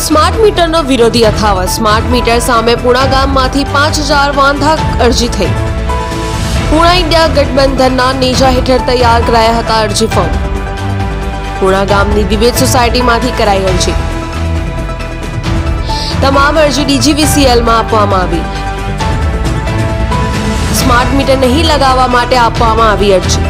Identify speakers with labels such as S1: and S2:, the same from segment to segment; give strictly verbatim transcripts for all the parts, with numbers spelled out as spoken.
S1: Smart મીટરનો વિરોધી યથાવત. સ્માર્ટ મીટર સામે પુણા ગામમાંથી પાંચ હજાર વાંધા અરજી થઈ. પુણા ઇન્ડિયા ગઠબંધનના નેજા હેઠળ તૈયાર કરાયા હતા અરજી ફોર્મ. પુણા ગામની વિવિધ સોસાયટીમાંથી કરાઈ અરજી. તમામ અરજી ડીજીવીસીએલમાં આપવામાં આવી. સ્માર્ટ મીટર નહીં લગાવવા માટે આપવામાં આવી અરજી.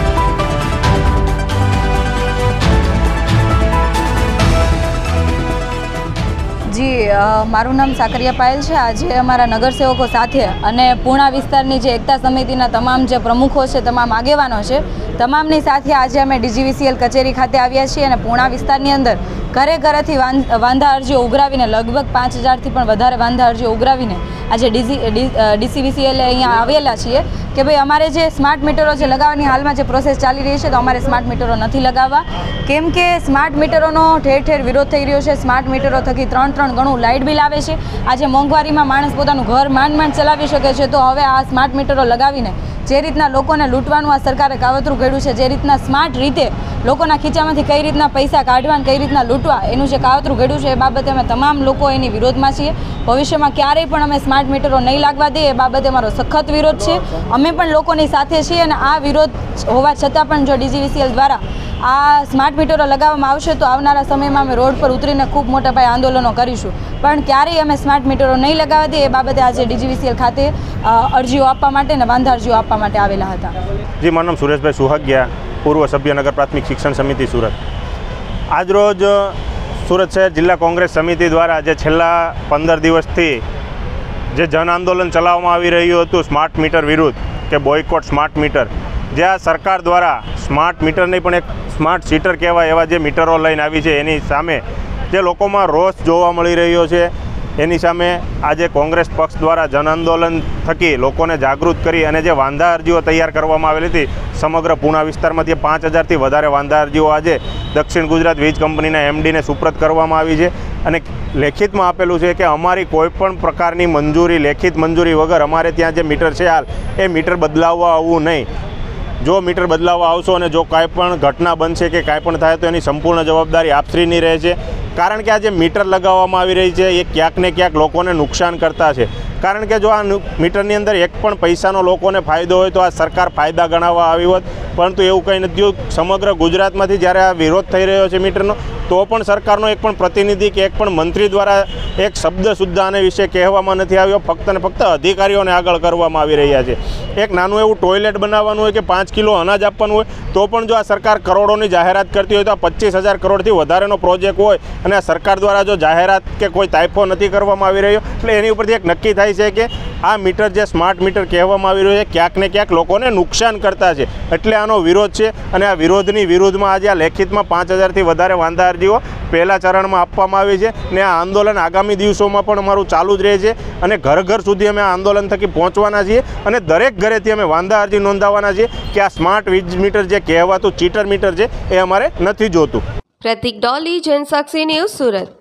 S2: જી મારું નામ સાકરિયા પાયલ છે. આજે અમારા નગરસેવકો સાથે અને પૂણા વિસ્તારની જે એકતા સમિતિના તમામ જે પ્રમુખો છે, તમામ આગેવાનો છે, તમામની સાથે આજે અમે ડીજીવીસીએલ કચેરી ખાતે આવ્યા છીએ અને પૂણા વિસ્તારની અંદર ઘરે ઘરેથી વાંધા અરજીઓ ઉઘરાવીને લગભગ પાંચ હજારથી પણ વધારે વાંધા અરજીઓ ઉઘરાવીને આજે ડીજી ડીસીવીસીએલે અહીંયા આવેલા છીએ કે ભાઈ અમારે જે સ્માર્ટ મીટરો જે લગાવવાની હાલમાં જે પ્રોસેસ ચાલી રહી છે તો અમારે સ્માર્ટ મીટરો નથી લગાવવા, કેમ કે સ્માર્ટ મીટરોનો ઠેર ઠેર વિરોધ થઈ રહ્યો છે. સ્માર્ટ મીટરો થકી ત્રણ ત્રણ ગણું લાઇટ બિલ આવે છે. આજે મોંઘવારીમાં માણસ પોતાનું ઘર માંડ માંડ ચલાવી શકે છે, તો હવે આ સ્માર્ટ મીટરો લગાવીને જે રીતના લોકોને લૂંટવાનું આ સરકારે કાવતરું ઘડ્યું છે, જે રીતના સ્માર્ટ રીતે લોકોના ખીચામાંથી કઈ રીતના પૈસા કાઢવા અને કઈ રીતના લૂંટવા એનું જે કાવતરું ઘડ્યું છે એ બાબતે અમે તમામ લોકો એની વિરોધમાં છીએ. ભવિષ્યમાં ક્યારેય પણ અમે સ્માર્ટ મીટરો નહીં લાગવા દઈએ એ બાબતે અમારો સખત વિરોધ છે. અમે પણ લોકોની સાથે છીએ અને આ વિરોધ હોવા છતાં પણ જો ડીજીવીસીએલ દ્વારા આ સ્માર્ટ મીટરો લગાવવામાં આવશે તો આવનારા સમયમાં અમે રોડ પર ઉતરીને ખૂબ મોટા પાયે આંદોલનો કરીશું. પણ ક્યારેય અમે સ્માર્ટ મીટરો નહીં લગાવવા દઈએ એ બાબતે આજે ડીજીવીસીએલ ખાતે અરજીઓ આપવા માટે અને વાંધા અરજીઓ આપવા માટે આવેલા હતા.
S3: જી, મારું નામ સુરેશભાઈ સુહાગિયા, પૂર્વ સભ્ય નગર પ્રાથમિક શિક્ષણ સમિતિ સુરત. આજરોજ સુરત શહેર જિલ્લા કોંગ્રેસ સમિતિ દ્વારા જે છેલ્લા પંદર દિવસથી જે જન આંદોલન ચલાવવામાં આવી રહ્યું હતું સ્માર્ટ મીટર વિરુદ્ધ કે બોયકોટ સ્માર્ટ મીટર, જે આ સરકાર દ્વારા સ્માર્ટ મીટર નહીં પણ એક સ્માર્ટ સીટર કહેવાય એવા જે મીટરો લઈને આવી છે એની સામે જે લોકોમાં રોષ જોવા મળી રહ્યો છે, એની સામે આજે કોંગ્રેસ પક્ષ દ્વારા જન આંદોલન થકી લોકોને જાગૃત કરી અને જે વાંધા અરજીઓ તૈયાર કરવામાં આવેલી હતી સમગ્ર પૂણા વિસ્તારમાંથી પાંચ હજારથી વધારે વાંધા અરજીઓ આજે દક્ષિણ ગુજરાત વીજ કંપનીના એમડીને સુપ્રત કરવામાં આવી છે અને લેખિતમાં આપેલું છે કે અમારી કોઈપણ પ્રકારની મંજૂરી, લેખિત મંજૂરી વગર અમારે ત્યાં જે મીટર છે હાલ એ મીટર બદલાવવા આવવું નહીં. જો મીટર બદલાવવા આવશો અને જો કાંઈ પણ ઘટના બનશે કે કાંઈ પણ થાય તો એની સંપૂર્ણ જવાબદારી આપશ્રીની રહે છે. કારણ કે આ જે મીટર લગાવવામાં આવી રહી છે એ ક્યાંક ને ક્યાંક લોકોને નુકસાન કરતા છે. કારણ કે જો આ મીટરની અંદર એક પણ પૈસાનો લોકોને ફાયદો હોય તો આ સરકાર ફાયદા ગણાવવા આવી હોત, પરંતુ એવું કંઈ નથી થયું. સમગ્ર ગુજરાતમાંથી જ્યારે આ વિરોધ થઈ રહ્યો છે મીટરનો, તો પણ સરકારનો એક પણ પ્રતિનિધિ કે એક પણ મંત્રી દ્વારા એક શબ્દ સુદ્ધા આને વિશે કહેવામાં નથી આવ્યો. ફક્ત ને ફક્ત અધિકારીઓને આગળ કરવામાં આવી રહ્યા છે. એક નાનું એવું ટોયલેટ બનાવવાનું હોય કે પાંચ કિલો અનાજ આપવાનું હોય તો પણ જો આ સરકાર કરોડોની જાહેરાત કરતી હોય તો આ પચીસ હજાર કરોડથી વધારેનો પ્રોજેક્ટ હોય અને આ સરકાર દ્વારા જો જાહેરાત કે કોઈ તાઇફો નથી કરવામાં આવી રહ્યો, એટલે એની ઉપરથી એક નક્કી થાય છે કે આ મીટર જે સ્માર્ટ મીટર કહેવામાં આવી રહ્યું છે ક્યાંક ને ક્યાંક લોકોને નુકસાન કરતા છે. એટલે આનો વિરોધ છે અને આ વિરોધની વિરુદ્ધમાં આજે આ લેખિતમાં પાંચ હજારથી વધારે વાંધા અરજીઓ પહેલા ચરણમાં આપવામાં આવી છે ને આ આંદોલન આગામી દિવસોમાં પણ અમારું ચાલુ જ રહે છે અને ઘર ઘર સુધી અમે આ આંદોલન થકી પહોંચવાના છીએ અને દરેક ઘરેથી અમે વાંધા અરજી નોંધાવવાના છીએ કે આ સ્માર્ટ વીજ મીટર જે કહેવાતું ચીટર મીટર છે એ અમારે નથી જોતું.
S1: પ્રતિક ડોલી, જનસાક્ષી ન્યૂઝ, સુરત.